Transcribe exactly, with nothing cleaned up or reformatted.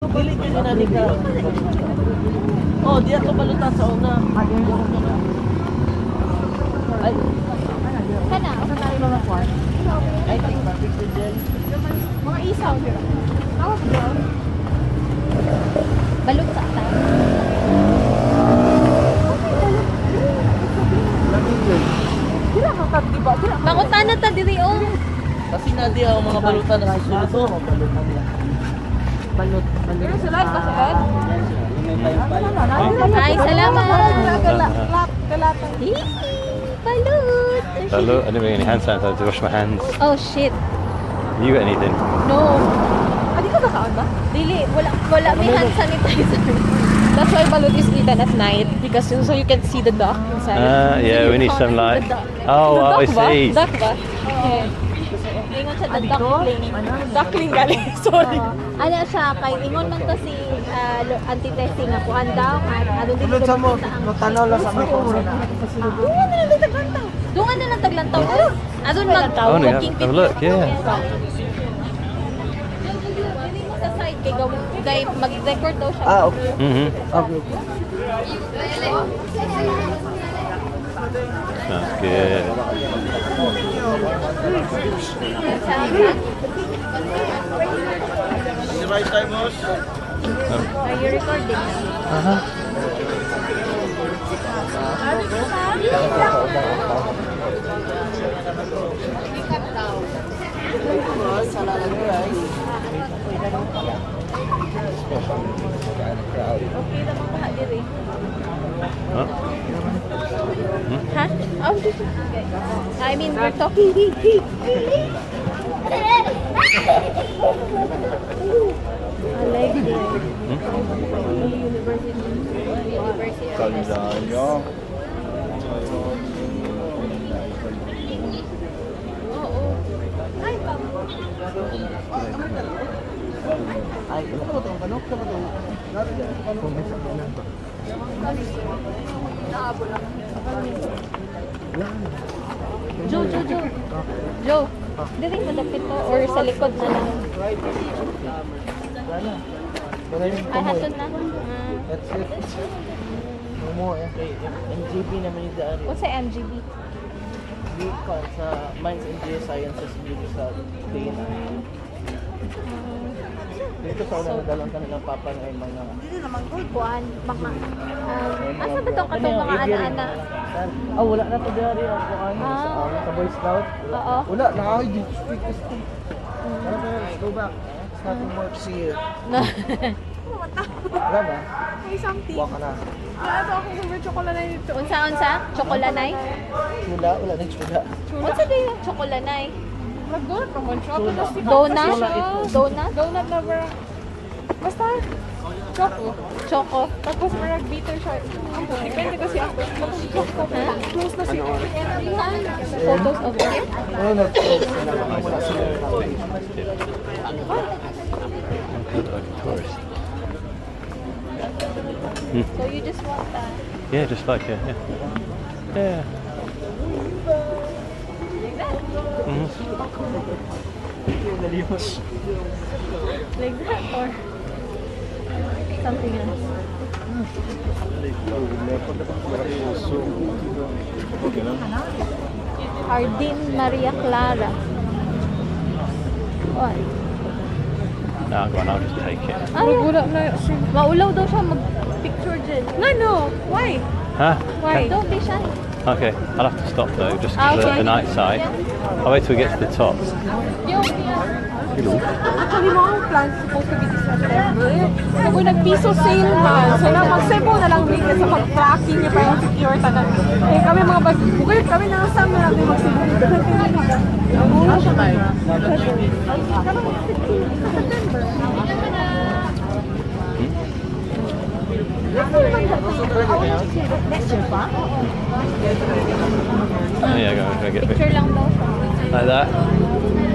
Dili ka ginani ka. Oh, di ato balutan sa una. Ay. Kana, asa tayo mga kwan? I think perfect din. Mga isaw dito. Tawag doon. Balut sa tayo. Dira ka tag di ba? Dira. Mangutana ta diri oh. Kasi na di ako mga balutan na susunod to. Balut, balut. Salad pa salad. Ay, salamat. Balut. Balut. I didn't bring any hand sanitizer to wash my hands. Oh shit. You got anything? No. Adi ka kakaon ba? Dili, wala wala may hand sanitizer. That's why balut is eaten at night because so you can see the duck inside. Uh, yeah, we need some light. Oh, oh I see. Duck ba? Okay. Ingon siya the duckling. Duckling galing, sorry. Ano siya, kay ingon man to si anti-testing ako. Andaw, ano din Tulad sa mo, matanaw lang sa mga kong Dungan na lang taglantaw. Dungan na lang taglantaw. Adun magtaw. Oh, yeah. Have a look, yeah. Sa side, kay gawin, mag-record daw siya. Ah, okay. Mm-hmm. Okay. Sounds good. Are you recording? Uh-huh. Okay naman ka diri. Huh? Huh? Oh, okay. I mean, we're talking. I like it. University. University. Oo. Ay, pam. Ay, ano ba ito? Ano ba ito? Joe, Joe, Joe. Joe, dito yung madapit to or sa likod na lang. Wala. Wala yung Ay, tumoy. hatun na. That's it. No more eh. M G B naman yung daan. What's sa M G B? Bicon sa Mines and Geosciences dito sa Dana. Dito sa una nadalang kanilang papa ng mga... Dito naman ko. Kuan, maka. Um, asa ba itong katong mga ana-ana? Ah, wala na to dari ako ano sa Ah. ano, sa Boy Scout. Oo. Wala na ako yung street is to. Ano ba, let's go back. It's nothing more to see here. Wala na. May something. Waka na. Wala to ako sa chocolanay dito. Unsa, unsa? Chocolanay? Chula, wala na chula. Unsa ba yung chocolanay? Nag-donut naman siya. Donut? Donut? Donut na ba? Basta, choco. Choco? Tapos marag bitter siya. Depende kasi ako. Choco. Close na siya. Photos of it? Ano na to? Wala sila. Tourist. So you just want that? Yeah, just like it. Yeah. Yeah. Mm-hmm. Like that or something else? Hardin Maria Clara. What? No, go on, I'll just take it. Ay, maulaw daw siya mag-picture dyan. No, no. Why? Huh? Why? Don't be shy. Okay, I'll have to stop though, just Ah, because okay. of the night side. I'll wait till we get to the top. Hello. Actually, mga plans supposed to be this September. So, kung nag-piso sale man, so na mag-Cebu na lang din sa mag-tracking niya pa yung secure tanan. Eh, kami mga bag, bukay kami na kasama lang din mag-Cebu. Ano siya tayo? September. Next year pa? Oh yeah, go, go get a Picture picture. lang daw. Like that.